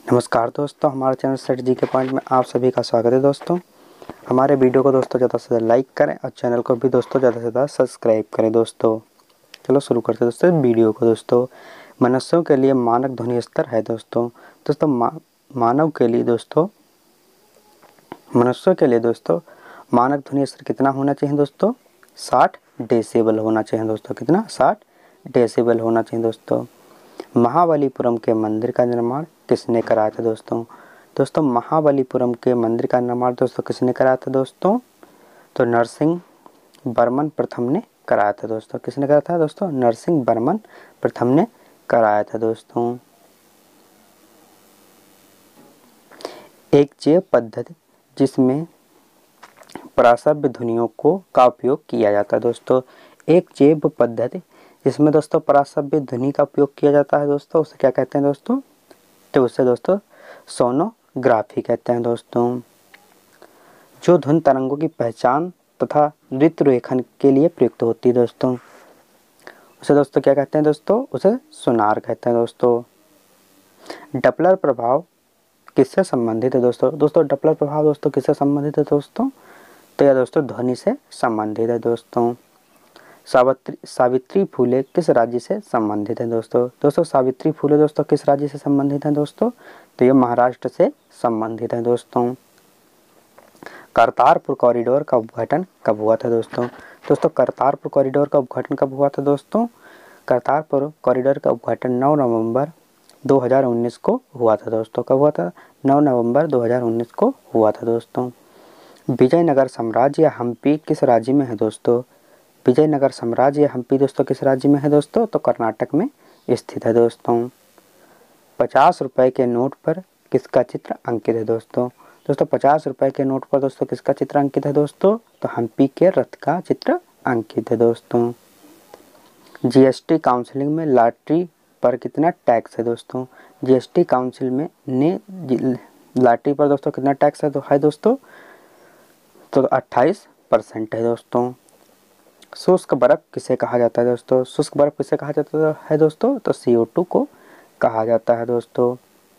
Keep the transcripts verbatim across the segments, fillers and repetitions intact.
नमस्कार दोस्तों, हमारे चैनल सेट जी के पॉइंट में आप सभी का स्वागत है। दोस्तों हमारे वीडियो को दोस्तों ज़्यादा से ज़्यादा लाइक करें और चैनल को भी दोस्तों ज़्यादा से ज़्यादा सब्सक्राइब करें। दोस्तों चलो शुरू करते हैं दोस्तों वीडियो को। दोस्तों मनुष्यों के लिए मानक ध्वनि स्तर है दोस्तों दोस्तों मा, मानव के लिए दोस्तों मनुष्यों के लिए दोस्तों मानक ध्वनि स्तर कितना होना चाहिए दोस्तों? साठ डेसिबल होना चाहिए दोस्तों। कितना? साठ डेसिबल होना चाहिए दोस्तों। महाबलीपुरम के मंदिर का निर्माण किसने कराया था दोस्तों? दोस्तों महाबलीपुरम के मंदिर का निर्माण दोस्तों किसने कराया था दोस्तों? तो नरसिंह वर्मन प्रथम ने कराया था दोस्तों। किसने कराया था दोस्तों? नरसिंह वर्मन प्रथम ने कराया था दोस्तों। एक जैव पद्धति जिसमें प्रासव्य ध्वनियों को का उपयोग किया जाता है दोस्तों। एक जैव पद्धति जिसमें दोस्तों प्रासव्य ध्वनि का उपयोग किया जाता है दोस्तों, उसे क्या कहते हैं दोस्तों? तो उसे दोस्तों सोनोग्राफी कहते हैं दोस्तों। जो ध्वनि तरंगों की पहचान तथा ऋतुरेखन के लिए प्रयुक्त होती है दोस्तों, उसे दोस्तों क्या कहते हैं दोस्तों? उसे सोनार कहते हैं दोस्तों। डपलर प्रभाव किससे संबंधित है दोस्तों? दोस्तों डपलर प्रभाव दोस्तों किससे संबंधित है दोस्तों? तो यह दोस्तों ध्वनि से संबंधित है दोस्तों। सावित्री सावित्री फुले किस राज्य से संबंधित है दोस्तों? दोस्तों सावित्री फुले दोस्तों किस राज्य से संबंधित है दोस्तों? तो ये महाराष्ट्र से संबंधित है दोस्तों। करतारपुर कॉरिडोर का उद्घाटन कब हुआ था दोस्तों? दोस्तों करतारपुर कॉरिडोर का उद्घाटन कब हुआ था दोस्तों? करतारपुर कॉरिडोर का उद्घाटन नौ नवंबर दो हज़ार उन्नीस को हुआ था दोस्तों। कब हुआ था? नौ नवंबर दो हज़ार उन्नीस को हुआ था दोस्तों। विजयनगर साम्राज्य या हम्पी किस राज्य में है दोस्तों? विजयनगर साम्राज्य या हम्पी दोस्तों किस राज्य में है दोस्तों? तो कर्नाटक में स्थित है दोस्तों। पचास रुपए के नोट पर किसका चित्र अंकित है दोस्तों? दोस्तों पचास रुपए के नोट पर दोस्तों किसका चित्र अंकित है दोस्तों? तो हम्पी के रथ का चित्र अंकित है दोस्तों। जीएसटी काउंसिलिंग में लॉटरी पर कितना टैक्स है दोस्तों? जीएसटी काउंसिल में ने लॉटरी पर दोस्तों कितना टैक्स है तो है दोस्तों? तो अट्ठाईस परसेंट है दोस्तों। शुष्क बर्फ किसे कहा जाता है दोस्तों? शुष्क बर्फ किसे कहा जाता है दोस्तों? तो सी ओ टू को कहा जाता है दोस्तों।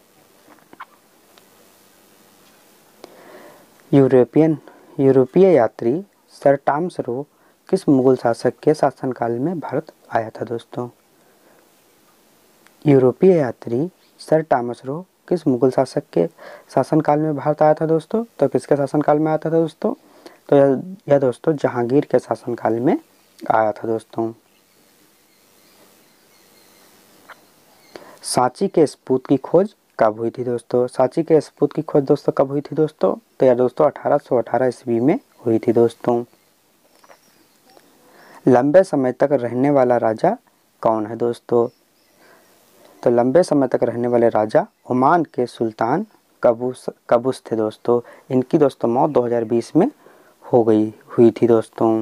यूरोपियन यूरोपीय यात्री सर टॉमस रो किस मुगल शासक के शासनकाल में भारत आया था दोस्तों? यूरोपीय यात्री सर टॉमस रो किस मुगल शासक के शासनकाल में भारत आया था दोस्तों? तो किसके शासनकाल में आया था दोस्तों? तो यह, यह दोस्तों जहांगीर के शासनकाल में आया था दोस्तों। सांची के स्तूप की खोज कब हुई थी दोस्तों? सांची के स्तूप की खोज दोस्तों कब हुई थी दोस्तों? तो यह दोस्तों अठारह सौ अठारह ईस्वी में हुई थी दोस्तों। लंबे समय तक रहने वाला राजा कौन है दोस्तों? तो लंबे समय तक रहने वाले राजा ओमान के सुल्तान कबूस कबूस थे दोस्तों। इनकी दोस्तों मौत दो हज़ार बीस में हो गई हुई थी दोस्तों।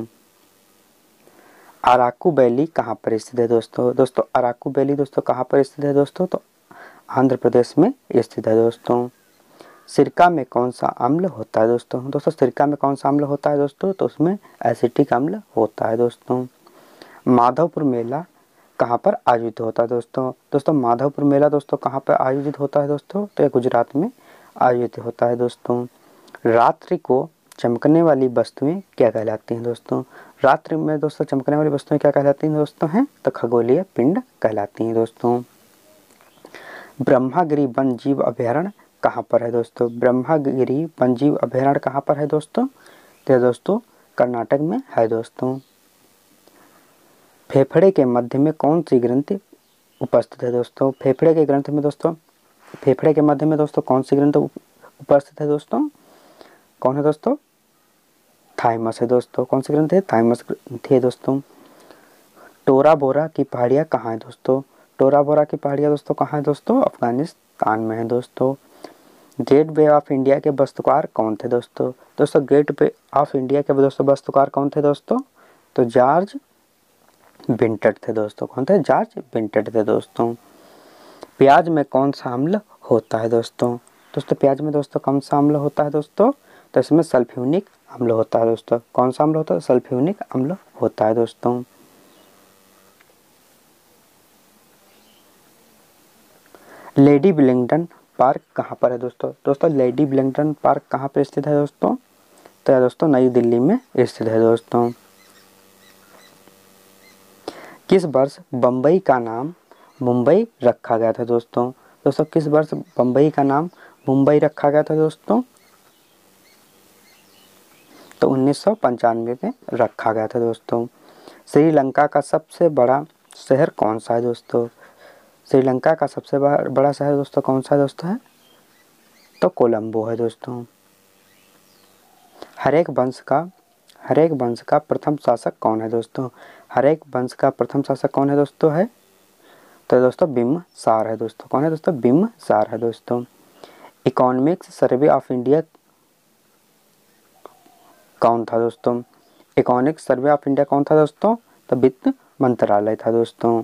अराकू वैली कहाँ पर स्थित है दोस्तों? दोस्तों अराकू वैली दोस्तों कहाँ पर स्थित है दोस्तों? तो आंध्र प्रदेश में स्थित है दोस्तों। सिरका में कौन सा अम्ल होता है दोस्तों? दोस्तों सिरका में कौन सा अम्ल होता है दोस्तों? तो उसमें एसिटिक अम्ल होता है दोस्तों। माधवपुर मेला कहाँ पर आयोजित होता है दोस्तों? दोस्तों माधवपुर मेला दोस्तों कहाँ पर आयोजित होता है दोस्तों? तो यह गुजरात में आयोजित होता है दोस्तों। रात्रि को चमकने वाली वस्तुएं क्या कहलाती हैं दोस्तों? रात्रि में दोस्तों चमकने वाली वस्तुएं क्या कहलाती हैं दोस्तों? हैं तो खगोलीय पिंड कहलाती हैं दोस्तों। ब्रह्मागिरी वन जीव अभयारण्य कहाँ पर है दोस्तों? ब्रह्मागिरी वन जीव अभयारण्य कहाँ पर है दोस्तों? तो दोस्तों कर्नाटक में है दोस्तों। फेफड़े के मध्य में कौन सी ग्रंथि उपस्थित है दोस्तों? फेफड़े के ग्रंथ में दोस्तों फेफड़े के मध्य में दोस्तों कौन सी ग्रंथ उपस्थित है दोस्तों? कौन है दोस्तों? थाइमस है दोस्तों। कौन सी ग्रंथ है? थाइमस ग्रंथि है दोस्तों। टोरा बोरा की पहाड़ियाँ कहाँ है दोस्तों? टोरा बोरा की पहाड़ियाँ दोस्तों कहाँ है दोस्तों? अफगानिस्तान में है दोस्तों। गेट वे ऑफ इंडिया के वास्तुकार कौन थे दोस्तों? दोस्तों गेट वे ऑफ इंडिया के दोस्तों वास्तुकार कौन थे दोस्तों? तो जॉर्ज विंटेड थे दोस्तों। कौन थे? जॉर्ज विंटेड थे दोस्तों। प्याज में कौन सा अम्ल होता है दोस्तों? दोस्तों प्याज में दोस्तों कौन सा अम्ल होता है दोस्तों? तो इसमें सल्फ्यूनिक अम्ल होता है दोस्तों। कौन सा अम्ल होता है? सल्फ्यूनिक अम्ल होता है दोस्तों। लेडी विलिंगडन पार्क कहाँ पर है दोस्तों? दोस्तों लेडी विलिंगटन पार्क कहाँ पर स्थित है दोस्तों? तो यह दोस्तों नई दिल्ली में स्थित है दोस्तों। किस वर्ष बम्बई का नाम मुंबई रखा गया था दोस्तों? दोस्तों किस वर्ष बम्बई का नाम मुंबई रखा गया था दोस्तों? तो उन्नीस सौ पंचानवे में रखा गया था दोस्तों। श्रीलंका का सबसे बड़ा शहर कौन सा है दोस्तों? श्रीलंका का सबसे बड़ा शहर दोस्तों कौन सा दोस्तों है? तो कोलंबो है दोस्तों। हरेक वंश का हरेक वंश का प्रथम शासक कौन है दोस्तों? हरेक वंश का प्रथम शासक कौन है दोस्तों है? तो दोस्तों बिम्बिसार है दोस्तों। कौन है दोस्तों? बिम्बिसार है दोस्तों। इकोनॉमिक्स सर्वे ऑफ इंडिया कौन था दोस्तों? इकोनॉमिक्स सर्वे ऑफ इंडिया कौन था दोस्तों? तो वित्त मंत्रालय था दोस्तों।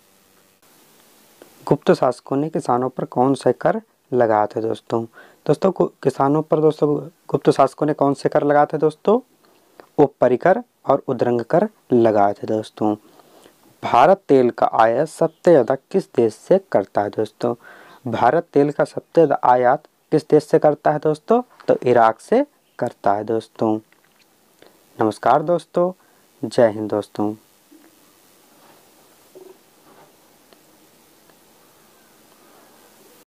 गुप्त शासकों ने किसानों पर कौन से कर लगाए थे दोस्तों? दोस्तों किसानों पर दोस्तों गुप्त शासकों ने कौन से कर लगाए थे दोस्तों? उपरी कर और उद्रंग कर लगाए थे दोस्तों। भारत तेल का आयात सबसे ज़्यादा किस देश से करता है दोस्तों? भारत तेल का सबसे ज़्यादा आयात किस देश से करता है दोस्तों? तो इराक से करता है दोस्तों। नमस्कार दोस्तों, जय हिंद दोस्तों।